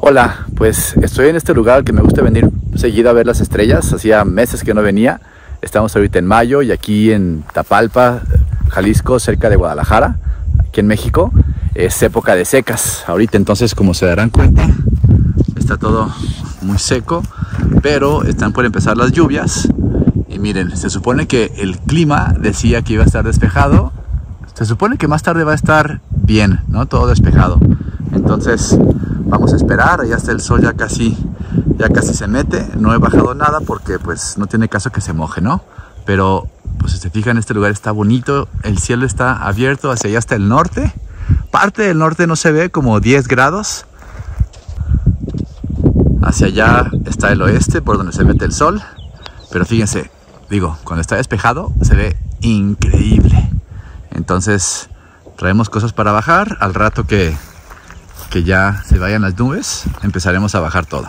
Hola, pues estoy en este lugar que me gusta venir seguido a ver las estrellas. Hacía meses que no venía. Estamos ahorita en mayo y aquí en Tapalpa, Jalisco, cerca de Guadalajara, aquí en México. Es época de secas ahorita, entonces como se darán cuenta, está todo muy seco, pero están por empezar las lluvias. Y miren, se supone que el clima decía que iba a estar despejado. Se supone que más tarde va a estar bien, ¿no? Todo despejado. Entonces vamos a esperar, ya está el sol, ya casi se mete. No he bajado nada porque pues no tiene caso que se moje, ¿no? Pero pues si se fijan, este lugar está bonito, el cielo está abierto hacia allá hasta el norte. Parte del norte no se ve, como 10 grados. Hacia allá está el oeste, por donde se mete el sol. Pero fíjense, digo, cuando está despejado se ve increíble. Entonces traemos cosas para bajar. Al rato que ya se vayan las nubes, empezaremos a bajar todo.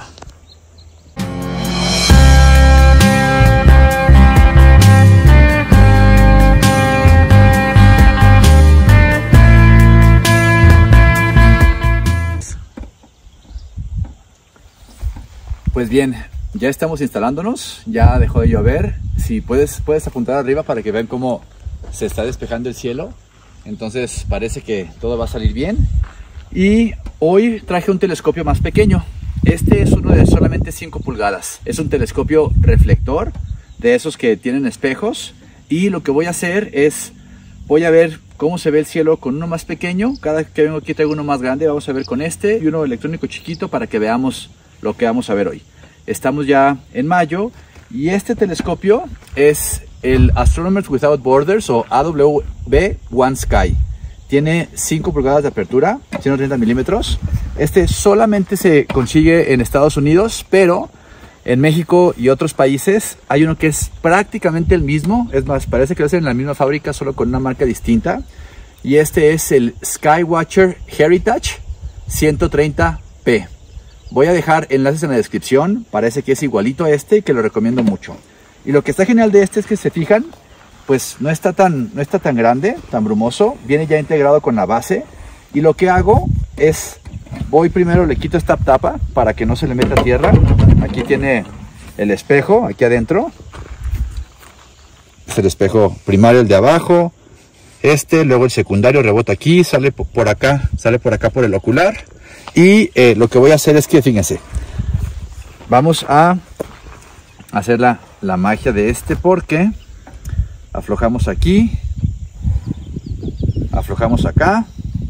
Pues bien, ya estamos instalándonos, ya dejó de llover. Si puedes apuntar arriba para que vean cómo se está despejando el cielo. Entonces parece que todo va a salir bien. Y hoy traje un telescopio más pequeño. Este es uno de solamente 5 pulgadas. Es un telescopio reflector, de esos que tienen espejos. Y lo que voy a hacer es, voy a ver cómo se ve el cielo con uno más pequeño. Cada vez que vengo aquí traigo uno más grande. Vamos a ver con este y uno electrónico chiquito para que veamos lo que vamos a ver hoy. Estamos ya en mayo y este telescopio es el Astronomers Without Borders o AWB One Sky. Tiene 5 pulgadas de apertura, 130 milímetros. Este solamente se consigue en Estados Unidos, pero en México y otros países hay uno que es prácticamente el mismo. Es más, parece que lo hacen en la misma fábrica, solo con una marca distinta. Y este es el Skywatcher Heritage 130p. Voy a dejar enlaces en la descripción. Parece que es igualito a este y que lo recomiendo mucho. Y lo que está genial de este es que, se fijan, pues no está tan grande, tan brumoso. Viene ya integrado con la base. Y lo que hago es, voy primero, le quito esta tapa para que no se le meta tierra. Aquí tiene el espejo, aquí adentro. Es el espejo primario, el de abajo. Luego el secundario rebota aquí, sale por acá por el ocular. Y lo que voy a hacer es que, fíjense, vamos a hacer la magia de este, porque aflojamos aquí, aflojamos acá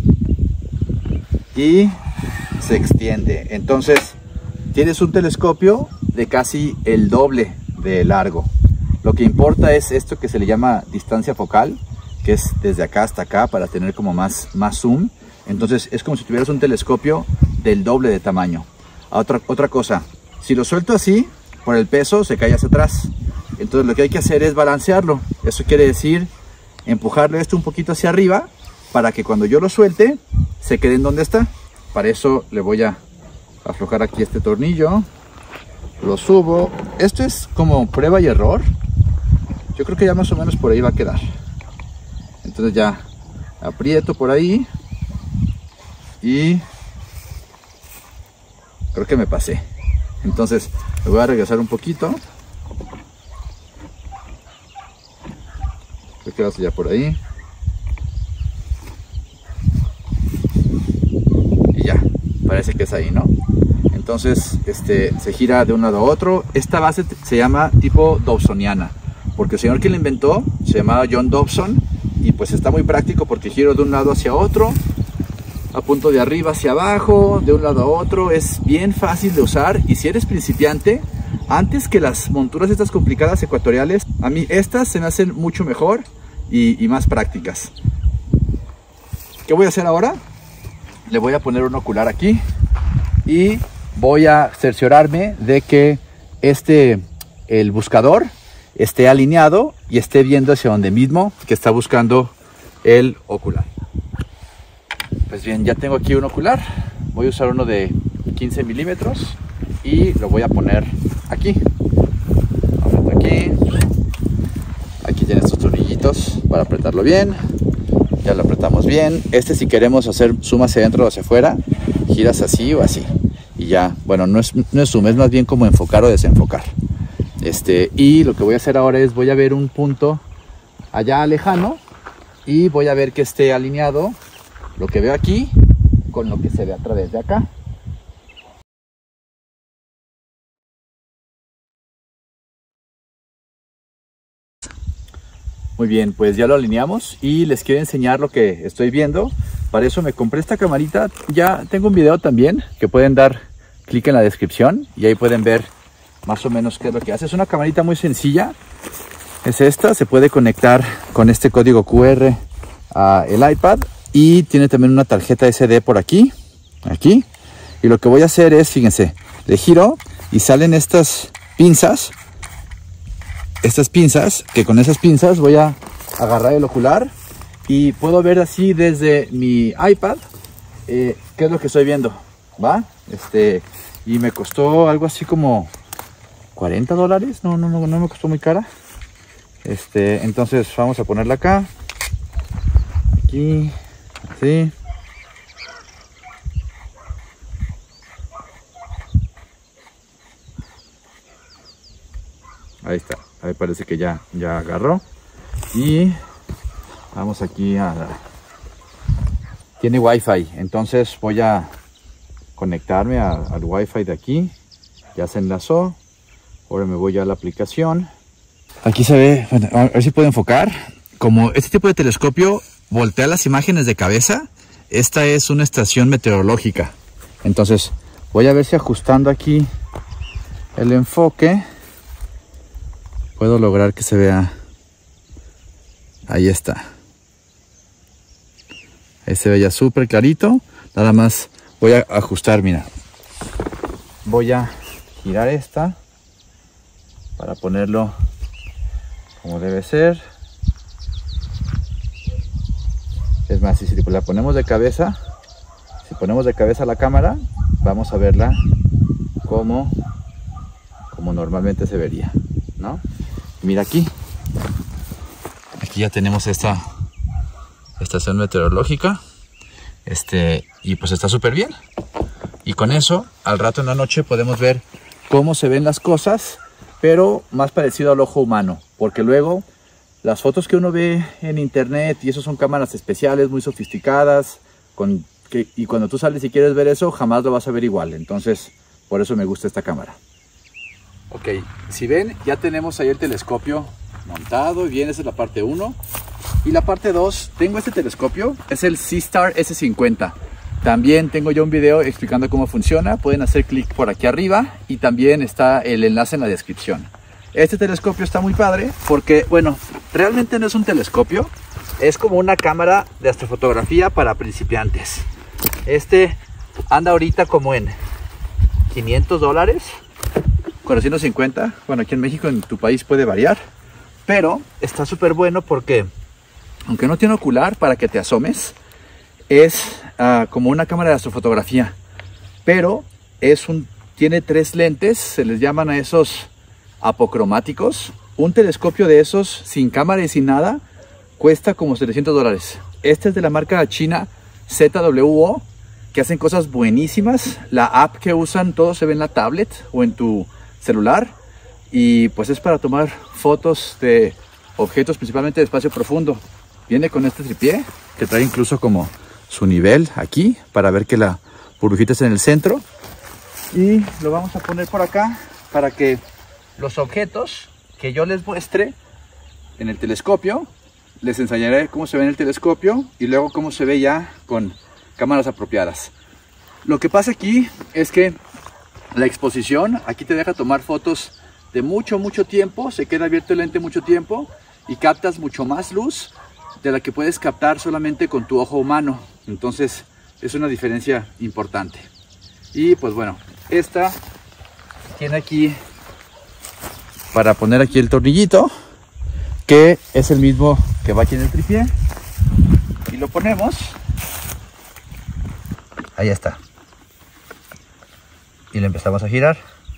y se extiende. Entonces tienes un telescopio de casi el doble de largo. Lo que importa es esto que se le llama distancia focal, que es desde acá hasta acá, para tener como más zoom. Entonces es como si tuvieras un telescopio del doble de tamaño. Otra cosa, si lo suelto así, por el peso se cae hacia atrás. Entonces lo que hay que hacer es balancearlo. Eso quiere decir empujarle esto un poquito hacia arriba, para que cuando yo lo suelte se quede en donde está. Para eso le voy a aflojar aquí este tornillo. Lo subo. Esto es como prueba y error. Yo creo que ya más o menos por ahí va a quedar. Entonces ya aprieto por ahí. Y creo que me pasé. Entonces me voy a regresar un poquito. Creo que va ya por ahí. Y ya, parece que es ahí, ¿no? Entonces se gira de un lado a otro. Esta base se llama tipo dobsoniana, porque el señor que la inventó se llamaba John Dobson. Y pues está muy práctico porque giro de un lado hacia otro, apunto de arriba hacia abajo, de un lado a otro. Es bien fácil de usar. Y si eres principiante, antes que las monturas estas complicadas ecuatoriales, a mí estas se me hacen mucho mejor y más prácticas. ¿Qué voy a hacer ahora? Le voy a poner un ocular aquí y voy a cerciorarme de que el buscador esté alineado y esté viendo hacia donde mismo que está buscando el ocular. Pues bien, ya tengo aquí un ocular. Voy a usar uno de 15 milímetros y lo voy a poner aquí. Aquí tiene estos tornillitos para apretarlo bien. Ya lo apretamos bien. Si queremos hacer zoom hacia adentro o hacia afuera, giras así o así. y ya, bueno, no es zoom, es más bien como enfocar o desenfocar. Y lo que voy a hacer ahora es voy a ver un punto allá lejano y voy a ver que esté alineado lo que veo aquí con lo que se ve a través de acá. Muy bien, pues ya lo alineamos y les quiero enseñar lo que estoy viendo. Para eso me compré esta camarita. Ya tengo un video también que pueden dar clic en la descripción y ahí pueden ver más o menos qué es lo que hace. Es una camarita muy sencilla. Es esta, se puede conectar con este código QR a el iPad y tiene también una tarjeta SD por aquí. Y lo que voy a hacer es, fíjense, le giro y salen estas pinzas. Que con esas pinzas voy a agarrar el ocular y puedo ver así desde mi iPad qué es lo que estoy viendo, ¿va? Y me costó algo así como $40, no me costó muy cara. Entonces vamos a ponerla acá, aquí, así. Ahí está, ahí parece que ya agarró. Y vamos aquí tiene Wi-Fi, entonces voy a conectarme al Wi-Fi de aquí. Ya se enlazó. Ahora me voy a la aplicación. Aquí se ve, bueno, a ver si puedo enfocar. Como este tipo de telescopio voltea las imágenes de cabeza, esta es una estación meteorológica. Entonces voy a ver si ajustando aquí el enfoque puedo lograr que se vea. Ahí está. Ahí se ve ya súper clarito. Nada más voy a ajustar, mira. Voy a girar esta para ponerlo como debe ser. Es más, si la ponemos de cabeza, si ponemos de cabeza la cámara, vamos a verla como normalmente se vería, ¿no? Mira aquí ya tenemos esta estación meteorológica, y pues está súper bien. Y con eso, al rato en la noche podemos ver cómo se ven las cosas, pero más parecido al ojo humano, porque luego las fotos que uno ve en internet, y eso son cámaras especiales, muy sofisticadas, y cuando tú sales y quieres ver eso, jamás lo vas a ver igual. Entonces, por eso me gusta esta cámara. Ok, si ven, ya tenemos ahí el telescopio montado. Bien, esa es la parte 1. Y la parte 2, tengo este telescopio, es el SeaStar S50. También tengo yo un video explicando cómo funciona. Pueden hacer clic por aquí arriba y también está el enlace en la descripción. Este telescopio está muy padre porque, bueno, realmente no es un telescopio, es como una cámara de astrofotografía para principiantes. Anda ahorita como en $500, 450. Bueno, aquí en México, en tu país puede variar, pero está súper bueno porque, aunque no tiene ocular para que te asomes, es como una cámara de astrofotografía, pero tiene 3 lentes, se les llaman a esos apocromáticos. Un telescopio de esos sin cámara y sin nada cuesta como $700. Este es de la marca china ZWO, que hacen cosas buenísimas. La app que usan, todo se ve en la tablet o en tu celular, y pues es para tomar fotos de objetos, principalmente de espacio profundo. Viene con este tripié que trae incluso como su nivel aquí para ver que la burbujita es en el centro, y lo vamos a poner por acá para que los objetos que yo les muestre en el telescopio, les enseñaré cómo se ve en el telescopio y luego cómo se ve ya con cámaras apropiadas. Lo que pasa aquí es que la exposición aquí te deja tomar fotos de mucho tiempo, se queda abierto el lente mucho tiempo y captas mucho más luz de la que puedes captar solamente con tu ojo humano. Entonces es una diferencia importante. Y pues bueno, esta tiene aquí para poner aquí el tornillito, que es el mismo que va aquí en el tripié, y lo ponemos. Ahí está. Y le empezamos a girar.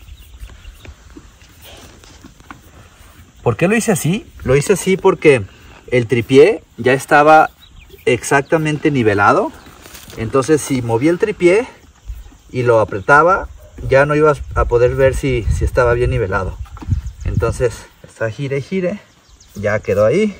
¿Por qué lo hice así? Lo hice así porque el tripié ya estaba exactamente nivelado. Entonces, si movía el tripié y lo apretaba, ya no ibas a poder ver si estaba bien nivelado. Entonces está gire y gire, ya quedó ahí.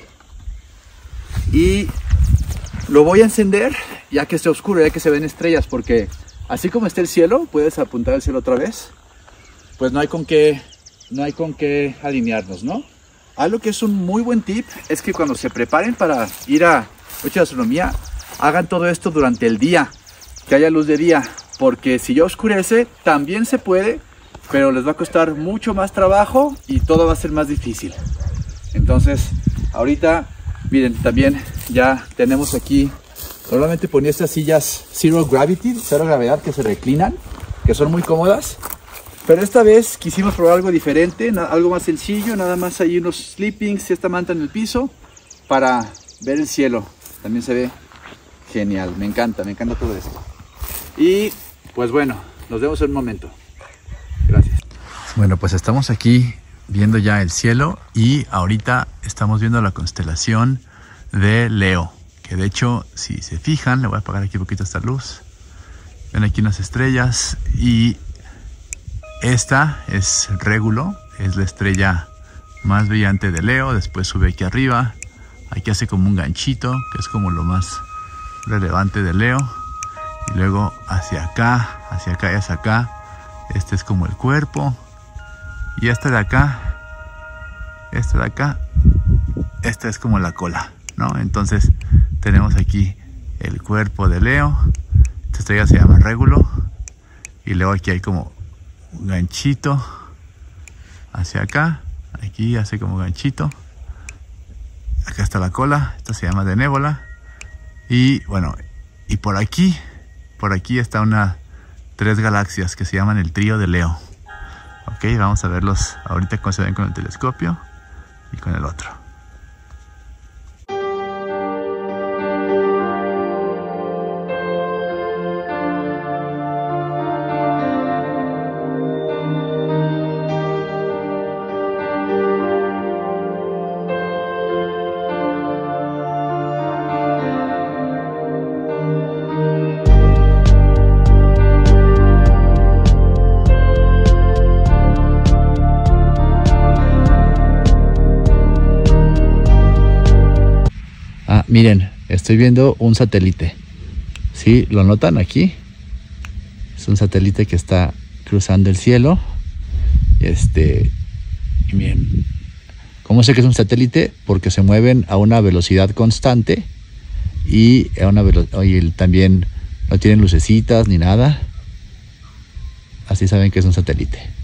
Y lo voy a encender ya que esté oscuro, ya que se ven estrellas, porque así como está el cielo, puedes apuntar al cielo otra vez, pues no hay con qué alinearnos, ¿no? Algo que es un muy buen tip es que cuando se preparen para ir a noche de astronomía, hagan todo esto durante el día, que haya luz de día, porque si ya oscurece también se puede, pero les va a costar mucho más trabajo y todo va a ser más difícil. Entonces ahorita miren, también ya tenemos aquí, normalmente ponía estas sillas Zero Gravity, cero gravedad, que se reclinan, que son muy cómodas, pero esta vez quisimos probar algo diferente, algo más sencillo, nada más hay unos sleepings y esta manta en el piso para ver el cielo. También se ve genial, me encanta todo esto. Y pues bueno, nos vemos en un momento. Gracias. Bueno, pues estamos aquí viendo ya el cielo y ahorita estamos viendo la constelación de Leo, que de hecho, si se fijan, le voy a apagar aquí un poquito esta luz. Ven aquí unas estrellas y esta es Régulo, es la estrella más brillante de Leo. Después sube aquí arriba, aquí hace como un ganchito, que es como lo más relevante de Leo. Y luego hacia acá y hacia acá, este es como el cuerpo. Y esta de acá, esta es como la cola, ¿no? Entonces tenemos aquí el cuerpo de Leo. Esta estrella se llama Régulo. Y luego aquí hay como un ganchito hacia acá. Aquí hace como ganchito. Acá está la cola. Esta se llama Benévola. Y bueno, y por aquí está tres galaxias que se llaman el trío de Leo. Ok, vamos a verlos ahorita cómo se ven con el telescopio y con el otro. Miren, estoy viendo un satélite. ¿Sí? ¿Lo notan aquí? Es un satélite que está cruzando el cielo. Y miren, ¿cómo sé que es un satélite? Porque se mueven a una velocidad constante y también no tienen lucecitas ni nada. Así saben que es un satélite.